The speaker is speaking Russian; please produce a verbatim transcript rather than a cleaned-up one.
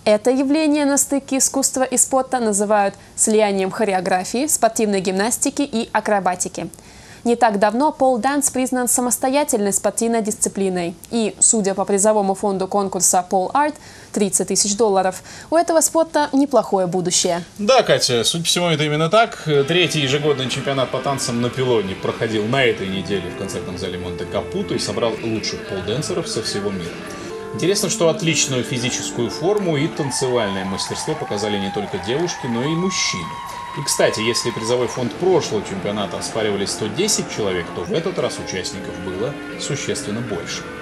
Это явление на стыке искусства и спорта называют слиянием хореографии, спортивной гимнастики и акробатики. Не так давно пол-данс признан самостоятельной спортивной дисциплиной. И, судя по призовому фонду конкурса Pole Art тридцать тысяч долларов, у этого спорта неплохое будущее. Да, Катя, судя по всему, это именно так. Третий ежегодный чемпионат по танцам на пилоне проходил на этой неделе в концертном зале Монте-Капуто и собрал лучших полденсеров со всего мира. Интересно, что отличную физическую форму и танцевальное мастерство показали не только девушки, но и мужчины. И, кстати, если призовой фонд прошлого чемпионата оспаривали сто десять человек, то в этот раз участников было существенно больше.